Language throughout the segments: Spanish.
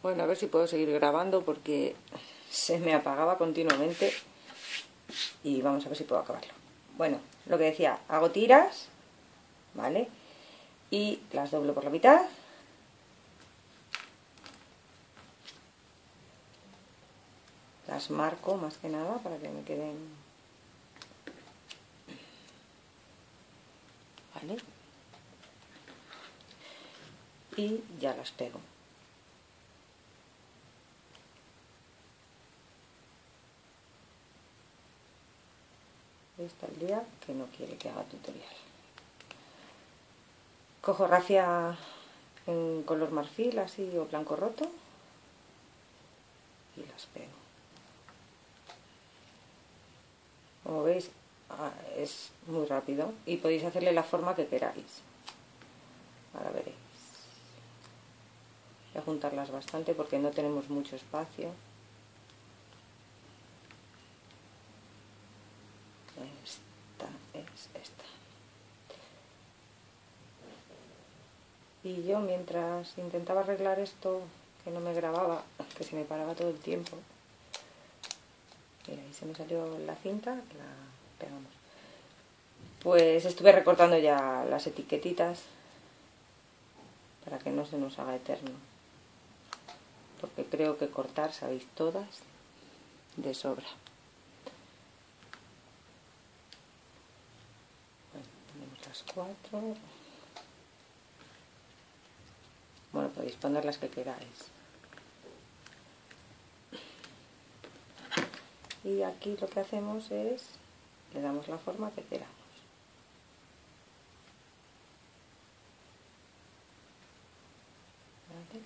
Bueno, a ver si puedo seguir grabando porque se me apagaba continuamente y vamos a ver si puedo acabarlo. Bueno, lo que decía, hago tiras, ¿vale? Y las doblo por la mitad. Las marco más que nada para que me queden, ¿vale? Y ya las pego. Está el día que no quiere que haga tutorial. Cojo rafia en color marfil así o blanco roto y las pego. Como veis es muy rápido y podéis hacerle la forma que queráis. Ahora veréis. Voy a juntarlas bastante porque no tenemos mucho espacio. Esta es esta. Y yo mientras intentaba arreglar esto, que no me grababa, que se me paraba todo el tiempo, mira, ahí se me salió la cinta, la pegamos. Pues estuve recortando ya las etiquetitas para que no se nos haga eterno, porque creo que cortar sabéis todas de sobra. Bueno, ponemos las 4. Bueno, podéis poner las que queráis. Y aquí lo que hacemos es, le damos la forma que queramos. ¿Vale?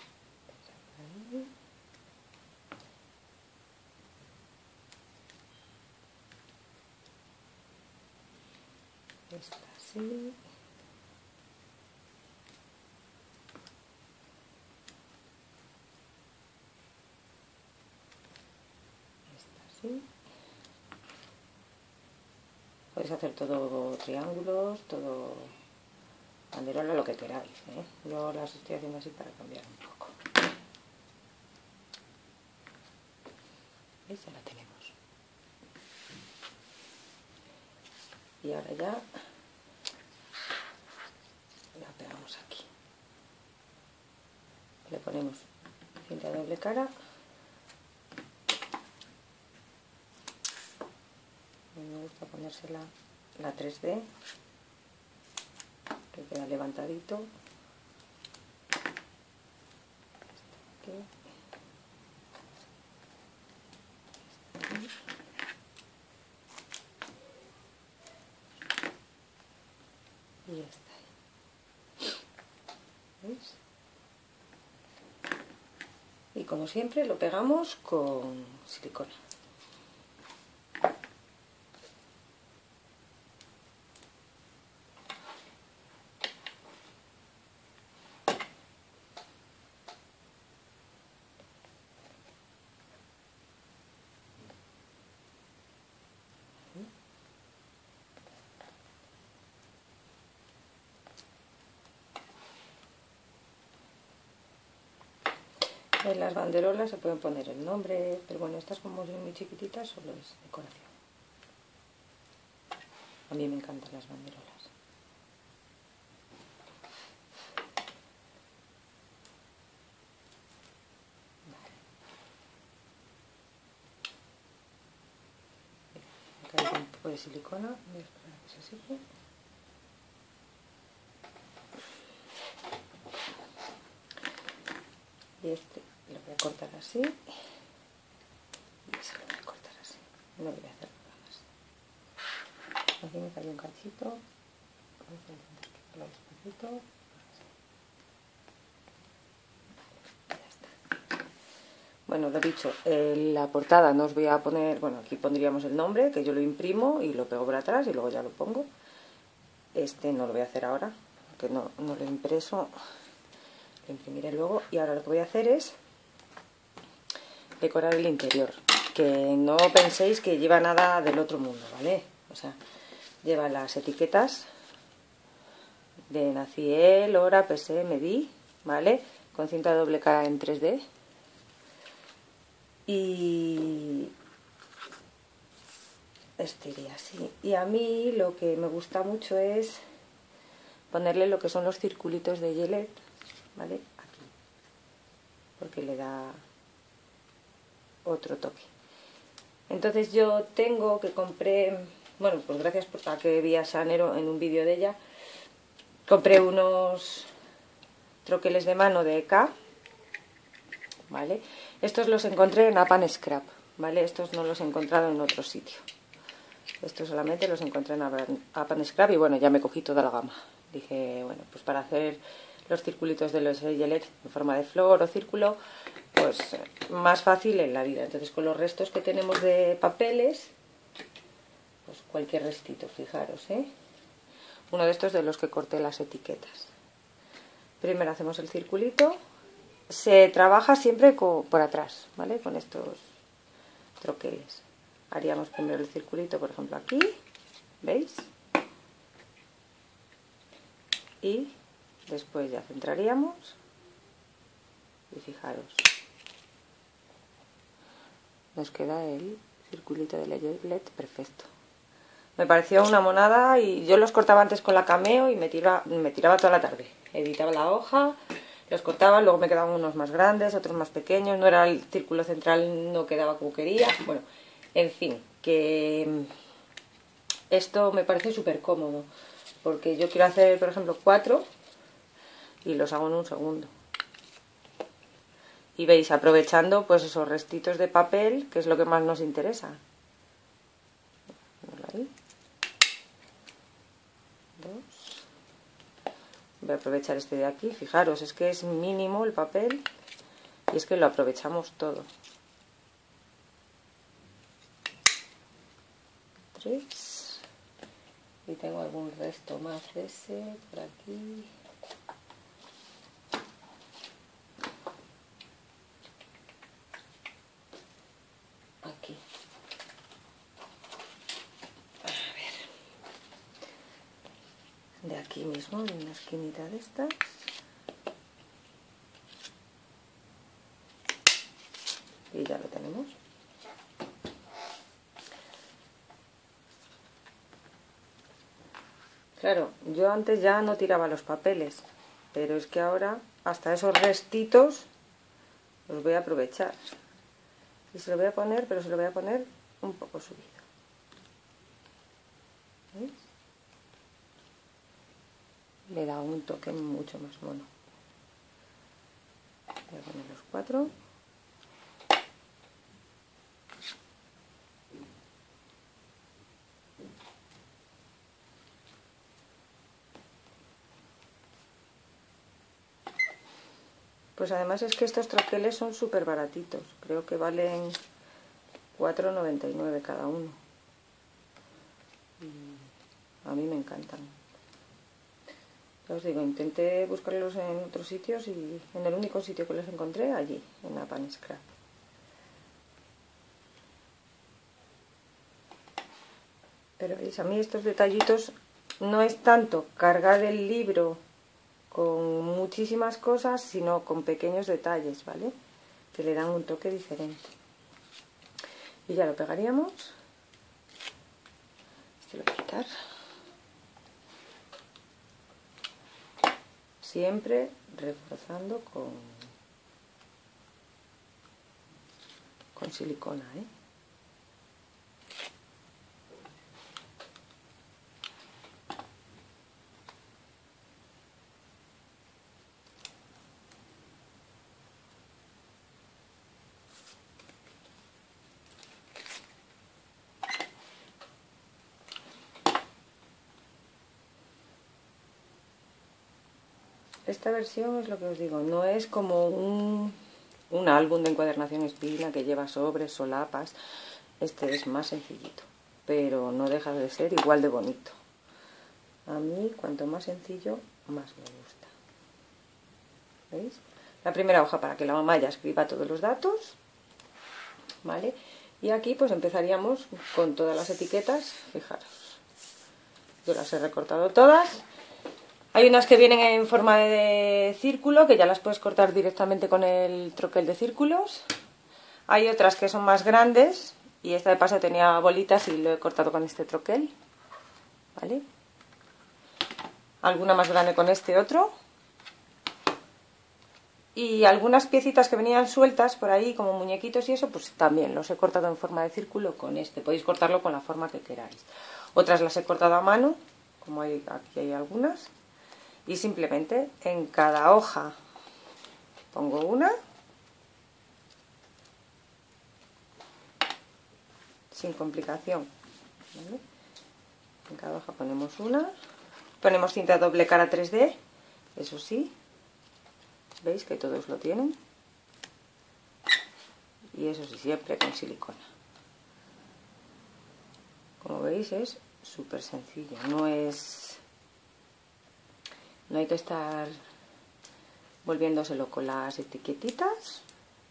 Esta así. Esta así. Podéis hacer todo triángulos, todo banderola, lo que queráis, ¿eh? Yo las estoy haciendo así para cambiar un poco. ¿Veis? Ya la tenemos. Y ahora ya la pegamos aquí. Le ponemos cinta de doble cara. Me gusta ponérsela la 3D, que queda levantadito. Aquí. Y ya está. ¿Veis? Y como siempre lo pegamos con silicona. En las banderolas se pueden poner el nombre, pero bueno, estas como son muy chiquititas solo es decoración. A mí me encantan las banderolas. Vale. Acá hay un poco de silicona, voy a esperar a que se seque. Y este lo voy a cortar así. Y ese lo voy a cortar así. No voy a hacer nada más. Aquí me cayó un cachito. Vamos a intentar quitarlo despacito. Ya está. Bueno, lo dicho, la portada no os voy a poner. Bueno, aquí pondríamos el nombre, que yo lo imprimo y lo pego por atrás y luego ya lo pongo. Este no lo voy a hacer ahora, porque no lo he impreso. Lo imprimiré luego. Y ahora lo que voy a hacer es decorar el interior, que no penséis que lleva nada del otro mundo, ¿vale? O sea, lleva las etiquetas de Naciel, hora, pesé, medí, ¿vale? con cinta de doble cara en 3D. Y este iría así. Y a mí lo que me gusta mucho es ponerle lo que son los circulitos de Gillette, ¿vale? Aquí, porque le da otro toque. Entonces yo tengo que compré, bueno, pues gracias a que vi a Sanero en un vídeo de ella, compré unos troqueles de mano de EK, ¿vale? Estos los encontré en Up and Scrap, ¿vale? Estos no los he encontrado en otro sitio. Estos solamente los encontré en Up and Scrap y bueno, ya me cogí toda la gama. Dije, bueno, pues para hacer los circulitos de los Gillette en forma de flor o círculo, pues más fácil en la vida. Entonces con los restos que tenemos de papeles, pues cualquier restito, fijaros, ¿eh? Uno de estos de los que corté las etiquetas. Primero hacemos el circulito. Se trabaja siempre por atrás, ¿vale? Con estos troqueles. Haríamos primero el circulito, por ejemplo, aquí, ¿veis? Y después ya centraríamos y fijaros, nos queda el circulito de Gillette perfecto. Me pareció una monada y yo los cortaba antes con la Cameo y me tiraba toda la tarde. Editaba la hoja, los cortaba, luego me quedaban unos más grandes, otros más pequeños, no era el círculo central, no quedaba como quería. Bueno, en fin, que esto me parece súper cómodo, porque yo quiero hacer, por ejemplo, 4 y los hago en un segundo. Y veis, aprovechando pues esos restitos de papel, que es lo que más nos interesa. Ahí. 2. Voy a aprovechar este de aquí, fijaros, es que es mínimo el papel y es que lo aprovechamos todo. 3. Y tengo algún resto más de ese por aquí. Aquí. A ver. De aquí mismo, en una esquinita de estas. Y ya lo tenemos. Claro, yo antes ya no tiraba los papeles, pero es que ahora hasta esos restitos los voy a aprovechar. Y se lo voy a poner, pero se lo voy a poner un poco subido. ¿Veis? Le da un toque mucho más mono. Voy a poner los 4. Pues además es que estos troqueles son súper baratitos. Creo que valen 4,99 cada uno. Y a mí me encantan. Ya os digo, intenté buscarlos en otros sitios y en el único sitio que los encontré, allí, en Up and Scrap. Pero veis, a mí estos detallitos no es tanto cargar el libro con muchísimas cosas, sino con pequeños detalles, ¿vale? Que le dan un toque diferente. Y ya lo pegaríamos. Este lo voy a quitar. Siempre reforzando con silicona, ¿eh? Esta versión es lo que os digo, no es como un álbum de encuadernación espina que lleva sobres, solapas. Este es más sencillito, pero no deja de ser igual de bonito. A mí, cuanto más sencillo, más me gusta. ¿Veis? La primera hoja para que la mamá ya escriba todos los datos, ¿vale? Y aquí pues empezaríamos con todas las etiquetas, fijaros. Yo las he recortado todas. Hay unas que vienen en forma de círculo, que ya las puedes cortar directamente con el troquel de círculos. Hay otras que son más grandes, y esta de paso tenía bolitas y lo he cortado con este troquel, ¿vale? Alguna más grande con este otro. Y algunas piecitas que venían sueltas por ahí, como muñequitos y eso, pues también los he cortado en forma de círculo con este. Podéis cortarlo con la forma que queráis. Otras las he cortado a mano, como aquí hay algunas. Y simplemente en cada hoja pongo una. Sin complicación, ¿vale? En cada hoja ponemos una. Ponemos cinta doble cara 3D, eso sí. ¿Veis que todos lo tienen? Y eso sí, siempre con silicona. Como veis es súper sencillo, no hay que estar volviéndoselo con las etiquetitas.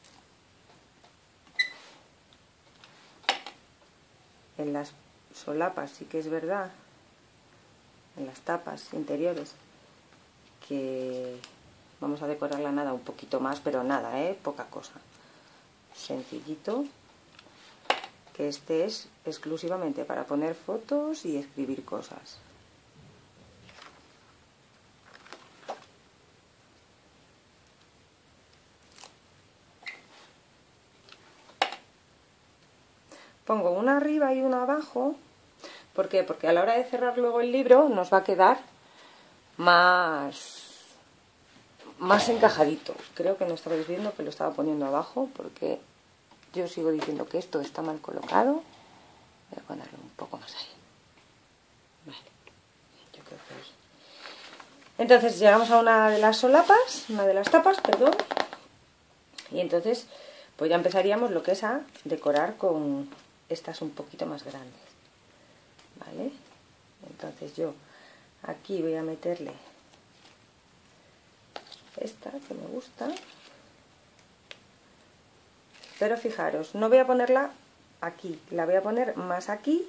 En las solapas sí que es verdad, en las tapas interiores, que vamos a decorar la nada un poquito más, pero nada, poca cosa. Sencillito, que este es exclusivamente para poner fotos y escribir cosas. Pongo una arriba y una abajo. ¿Por qué? Porque a la hora de cerrar luego el libro nos va a quedar más encajadito. Creo que no estabais viendo que lo estaba poniendo abajo, porque yo sigo diciendo que esto está mal colocado. Voy a ponerlo un poco más ahí. Vale, yo creo que ahí. Entonces llegamos a una de las solapas, una de las tapas, perdón. Y entonces pues ya empezaríamos lo que es a decorar con estas un poquito más grandes. ¿Vale? Entonces yo aquí voy a meterle esta que me gusta, pero fijaros, no voy a ponerla aquí, la voy a poner más aquí,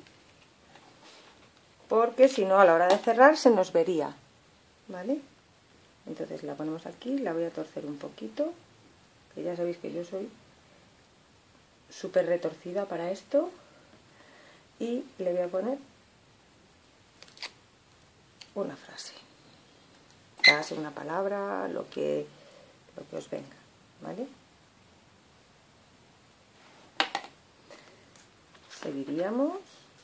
porque si no a la hora de cerrar se nos vería, ¿vale? Entonces la ponemos aquí, la voy a torcer un poquito, que ya sabéis que yo soy súper retorcida para esto, y le voy a poner una frase, una palabra, lo que os venga, ¿vale? Seguiríamos.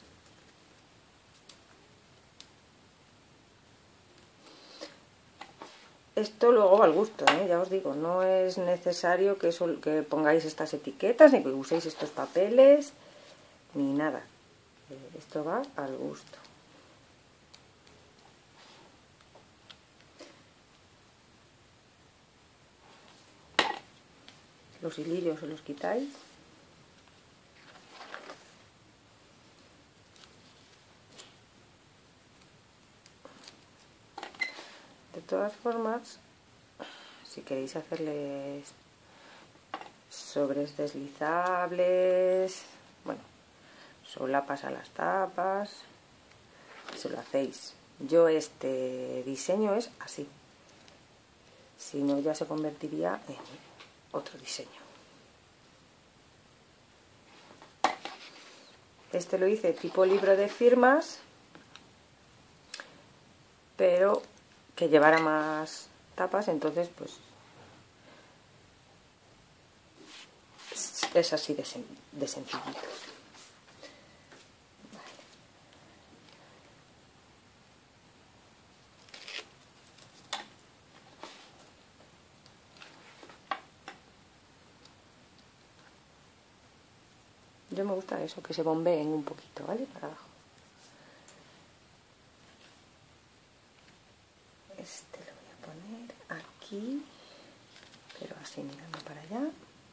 Esto luego al gusto, ya os digo, no es necesario que pongáis estas etiquetas, ni que uséis estos papeles, ni nada. Esto va al gusto. Los hilillos os los quitáis. De todas formas, si queréis hacerles sobres deslizables, bueno, solapas a las tapas, se lo hacéis. Yo este diseño es así, si no ya se convertiría en otro diseño. Este lo hice tipo libro de firmas, pero que llevara más tapas, entonces pues es así de sencillito. Vale. Yo me gusta eso, que se bombeen un poquito, ¿vale? Para abajo. Este lo voy a poner aquí, pero así mirando para allá.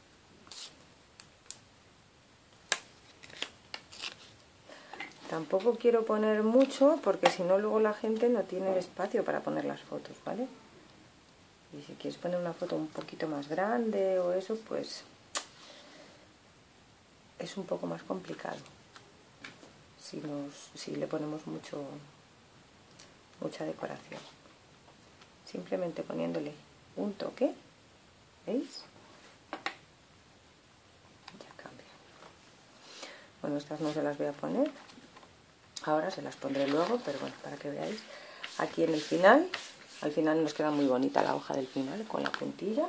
Tampoco quiero poner mucho porque si no luego la gente no tiene espacio para poner las fotos, ¿vale? Y si quieres poner una foto un poquito más grande o eso, pues es un poco más complicado si le ponemos mucha decoración. simplemente poniéndole un toque, ¿veis? Ya cambia. Bueno, estas no se las voy a poner ahora, se las pondré luego, pero bueno, para que veáis. Aquí en el final, al final nos queda muy bonita la hoja del final con la puntilla.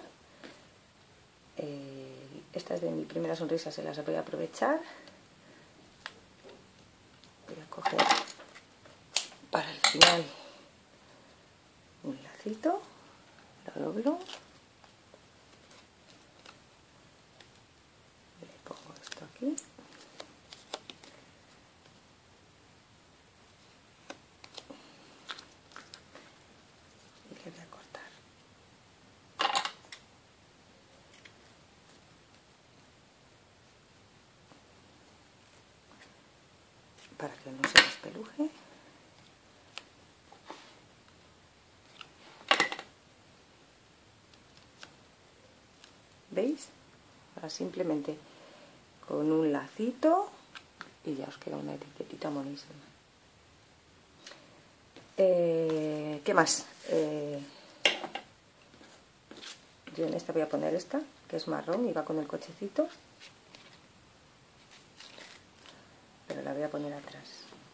Esta es de mi primera sonrisa, se las voy a aprovechar. Voy a coger para el final un lacito, lo doblo, le pongo esto aquí y le voy a cortar. Para que no se despeluje. ¿Veis? Ahora simplemente con un lacito y ya os queda una etiquetita monísima. ¿Qué más? Yo en esta voy a poner esta, que es marrón y va con el cochecito, pero la voy a poner atrás.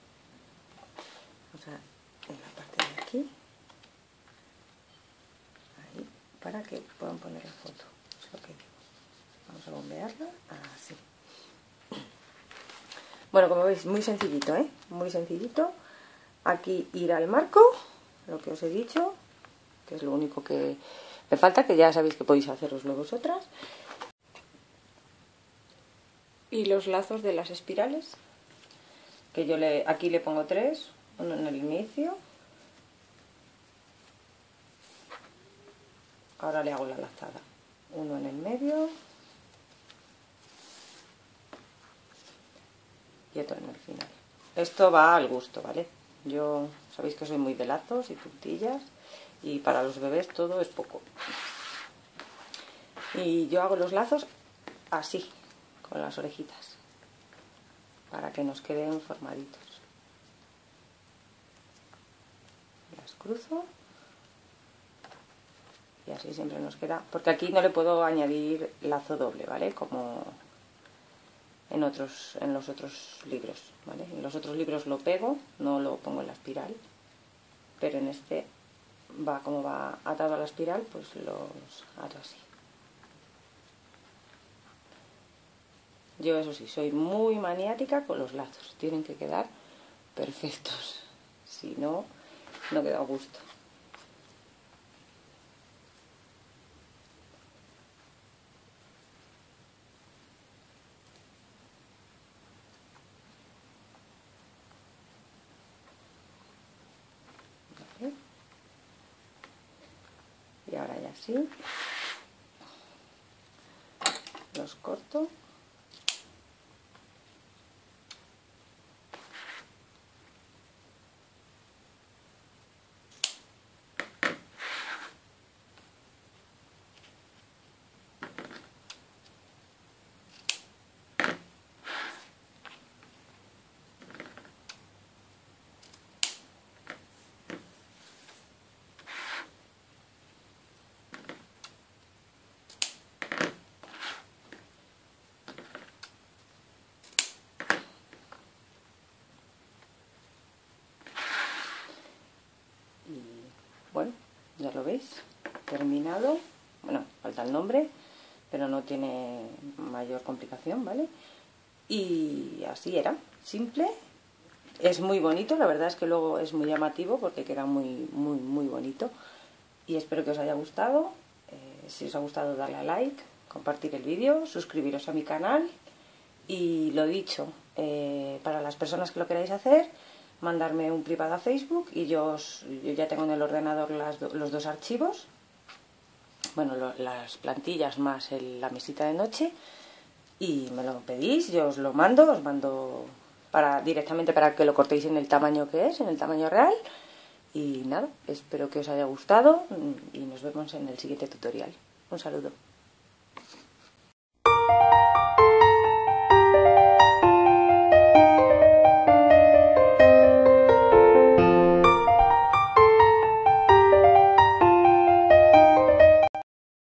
O sea, en la parte de aquí, ahí, para que puedan poner la foto. Es lo que digo. Vamos a bombearla así. Bueno, como veis, muy sencillito, ¿eh? Muy sencillito. Aquí irá el marco, lo que os he dicho, que es lo único que me falta, que ya sabéis que podéis haceroslo vosotras. Y los lazos de las espirales, que yo aquí le pongo 3, uno en el inicio. Ahora le hago la lazada, uno en el medio y otro en el final. Esto va al gusto, ¿vale? Yo sabéis que soy muy de lazos y puntillas y para los bebés todo es poco. Y yo hago los lazos así, con las orejitas, para que nos queden formaditos. Las cruzo y así siempre nos queda, porque aquí no le puedo añadir lazo doble, ¿vale? Como en los otros libros, ¿vale? En los otros libros lo pego, no lo pongo en la espiral, pero en este va como va atado a la espiral, pues los ato así. Yo eso sí, soy muy maniática con los lazos, tienen que quedar perfectos, si no, no queda a gusto. ¿Vale? Y ahora ya sí, los corto. Bueno, ya lo veis, terminado. Bueno, falta el nombre, pero no tiene mayor complicación, ¿vale? Y así era, simple. Es muy bonito, la verdad es que luego es muy llamativo porque queda muy bonito. Y espero que os haya gustado. Si os ha gustado, darle a like, compartir el vídeo, suscribiros a mi canal. Y lo dicho, para las personas que lo queráis hacer, mandarme un privado a Facebook y yo ya tengo en el ordenador los dos archivos, bueno, las plantillas más la mesita de noche, y me lo pedís, yo os mando directamente para que lo cortéis en el tamaño que es, en el tamaño real. Y nada, espero que os haya gustado y nos vemos en el siguiente tutorial. Un saludo.